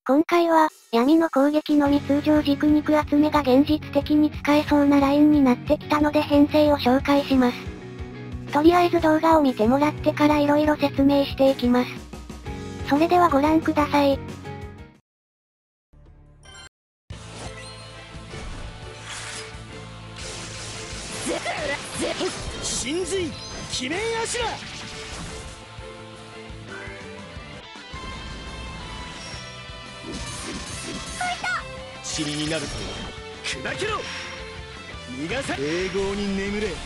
今回は、闇の攻撃のみ通常軸肉集めが現実的に使えそうなラインになってきたので編成を紹介します。とりあえず動画を見てもらってから色々説明していきます。それではご覧ください。 神髄鬼面柱塵になると砕けろ逃がさ永劫に眠れ。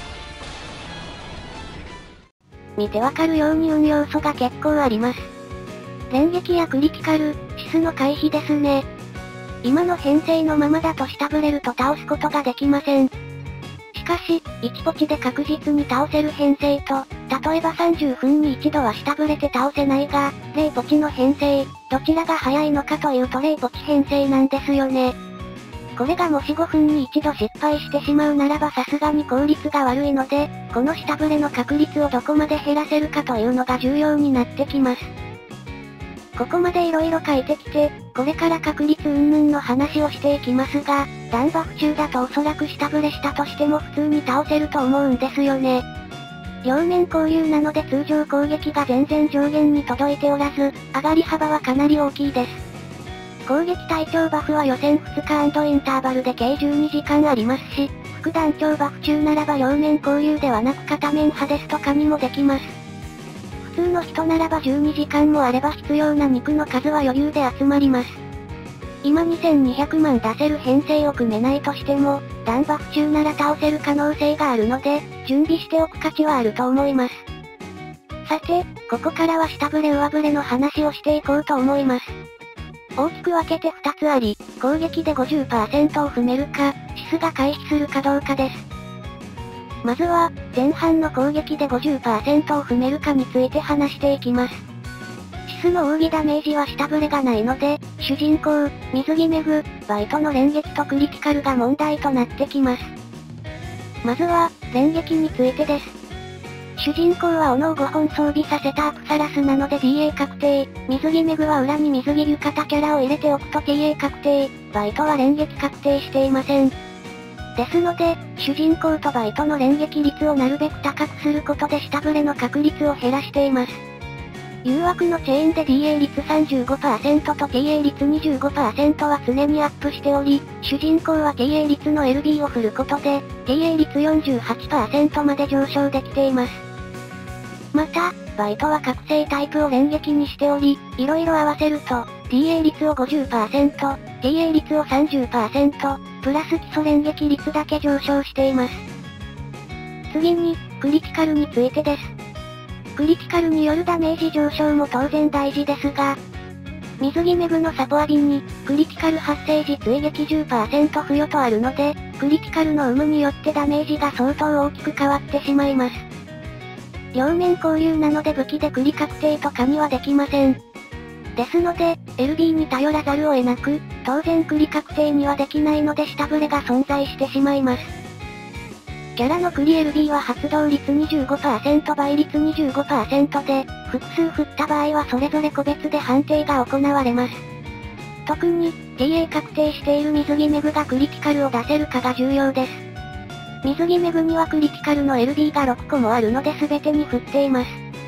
見てわかるように運要素が結構あります。連撃やクリティカル、シスの回避ですね。今の編成のままだと下振れると倒すことができません。しかし、1ポチで確実に倒せる編成と、例えば30分に一度は下振れて倒せないが、0ポチの編成、どちらが早いのかというと0ポチ編成なんですよね。これがもし5分に一度失敗してしまうならばさすがに効率が悪いので、この下振れの確率をどこまで減らせるかというのが重要になってきます。ここまで色々書いてきて、これから確率云々の話をしていきますが、ダンバフ中だとおそらく下振れしたとしても普通に倒せると思うんですよね。両面交流なので通常攻撃が全然上限に届いておらず、上がり幅はかなり大きいです。攻撃対長バフは予選2日&インターバルで計12時間ありますし、副団長バフ中ならば両面交流ではなく片面派ですとかにもできます。普通の人ならば12時間もあれば必要な肉の数は余裕で集まります。今2200万出せる編成を組めないとしても、ダンバフ中なら倒せる可能性があるので、準備しておく価値はあると思います。さて、ここからは下振れ上振れの話をしていこうと思います。大きく分けて2つあり、攻撃で 50% を踏めるか、シスが回避するかどうかです。まずは、前半の攻撃で 50% を踏めるかについて話していきます。シスの奥義ダメージは下振れがないので、主人公、水着メグ、バイトの連撃とクリティカルが問題となってきます。まずは、連撃についてです。主人公は斧を5本装備させたアプサラスなので DA 確定、水着メグは裏に水着浴衣キャラを入れておくと TA 確定、バイトは連撃確定していません。ですので、主人公とバイトの連撃率をなるべく高くすることで下振れの確率を減らしています。誘惑のチェーンで DA 率 35% と TA 率 25% は常にアップしており、主人公は TA 率の LB を振ることで、TA 率 48% まで上昇できています。また、バイトは覚醒タイプを連撃にしており、色々合わせると、DA 率を 50%、TA 率を 30%、プラス基礎連撃率だけ上昇しています。次に、クリティカルについてです。クリティカルによるダメージ上昇も当然大事ですが、水着メグのサポアビに、クリティカル発生時追撃 10% 付与とあるので、クリティカルの有無によってダメージが相当大きく変わってしまいます。両面交流なので武器でクリ確定とかにはできません。ですので、LB に頼らざるを得なく、当然クリ確定にはできないので下振れが存在してしまいます。キャラのクリ LB は発動率 25% 倍率 25% で、複数振った場合はそれぞれ個別で判定が行われます。特に、TA 確定している水着メグがクリティカルを出せるかが重要です。水着メグにはクリティカルの LB が6個もあるので全てに振っています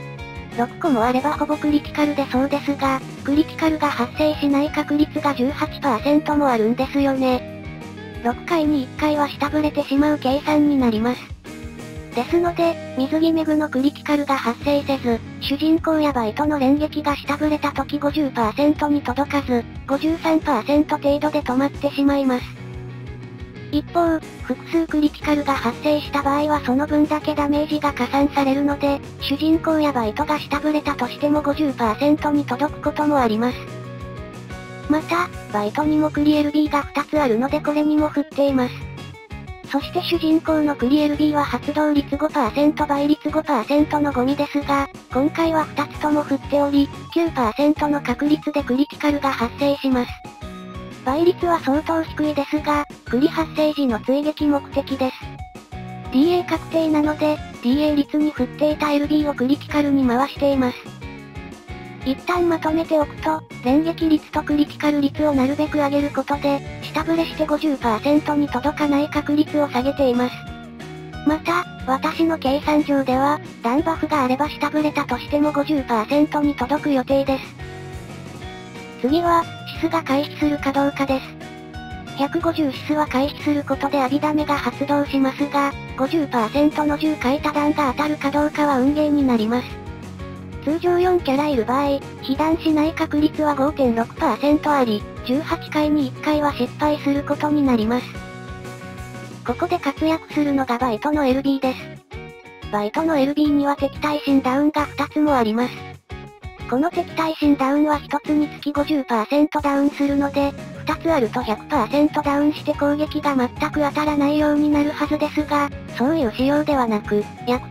。6個もあればほぼクリティカルでそうですが、クリティカルが発生しない確率が 18% もあるんですよね。6回に1回は下振れてしまう計算になります。ですので、水着メグのクリティカルが発生せず、主人公やバイトの連撃が下振れた時 50% に届かず、53% 程度で止まってしまいます。一方、複数クリティカルが発生した場合はその分だけダメージが加算されるので、主人公やバイトが下振れたとしても 50% に届くこともあります。また、バイトにもクリ LB が2つあるのでこれにも振っています。そして主人公のクリ LB は発動率 5% 倍率 5% のゴミですが、今回は2つとも振っており、9% の確率でクリティカルが発生します。倍率は相当低いですが、クリ発生時の追撃目的です。DA 確定なので、DA 率に振っていた LB をクリティカルに回しています。 一旦まとめておくと、連撃率とクリティカル率をなるべく上げることで、下振れして 50% に届かない確率を下げています。また、私の計算上では、弾バフがあれば下振れたとしても 50% に届く予定です。次は、シスが回避するかどうかです。150シスは回避することで浴びダメが発動しますが、50% の10回多弾が当たるかどうかは運ゲーになります。通常4キャラいる場合、被弾しない確率は 5.6% あり、18回に1回は失敗することになります。ここで活躍するのがバイトの LB です。バイトの LB には敵対心ダウンが2つもあります。この敵対心ダウンは1つにつき 50% ダウンするので、2つあると 100% ダウンして攻撃が全く当たらないようになるはずですが、そういう仕様ではなく、約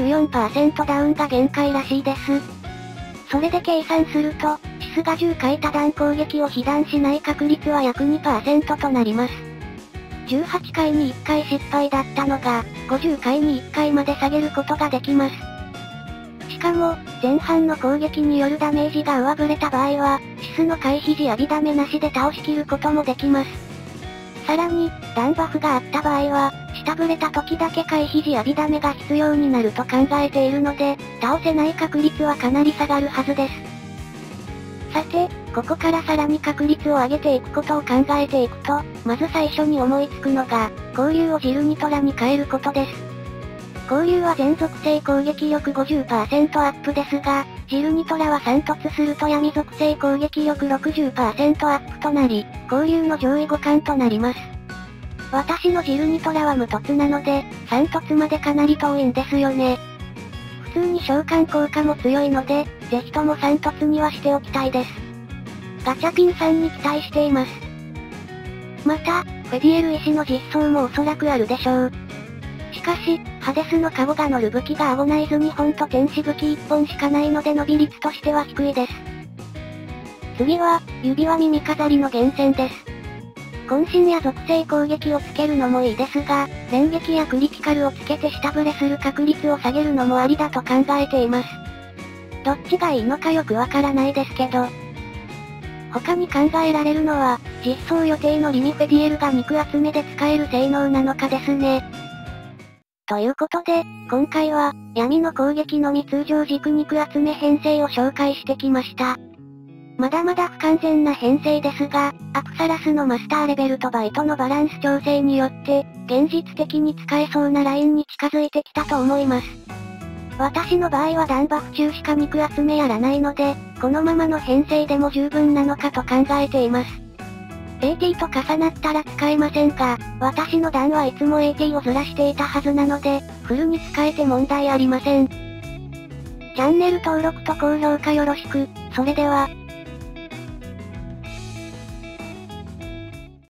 94% ダウンが限界らしいです。それで計算すると、シスが10回多弾攻撃を被弾しない確率は約 2% となります。18回に1回失敗だったのが、50回に1回まで下げることができます。しかも、前半の攻撃によるダメージが上振れた場合は、シスの回避時浴びダメなしで倒しきることもできます。さらに、弾バフがあった場合は、下振れた時だけ回避時浴びダメが必要になると考えているので、倒せない確率はかなり下がるはずです。さて、ここからさらに確率を上げていくことを考えていくと、まず最初に思いつくのが、交流をジルニトラに変えることです。交流は全属性攻撃力 50% アップですが、ジルニトラは3突すると闇属性攻撃力 60% アップとなり、交流の上位互換となります。私のジルニトラは無突なので、3突までかなり遠いんですよね。普通に召喚効果も強いので、ぜひとも3突にはしておきたいです。ガチャピンさんに期待しています。また、フェディエル石の実装もおそらくあるでしょう。しかし、ハデスのカゴが乗る武器がアゴナイズ2本と天使武器1本しかないので伸び率としては低いです。次は、指輪耳飾りの厳選です。渾身や属性攻撃をつけるのもいいですが、連撃やクリティカルをつけて下振れする確率を下げるのもありだと考えています。どっちがいいのかよくわからないですけど。他に考えられるのは、実装予定のリミフェディエルが肉集めで使える性能なのかですね。ということで、今回は、闇の攻撃のみ通常軸肉集め編成を紹介してきました。まだまだ不完全な編成ですが、アクサラスのマスターレベルとバイトのバランス調整によって、現実的に使えそうなラインに近づいてきたと思います。私の場合は弾バフ中しか肉集めやらないので、このままの編成でも十分なのかと考えています。AT と重なったら使えませんが、私の弾はいつも AT をずらしていたはずなので、フルに使えて問題ありません。チャンネル登録と高評価よろしく、それでは。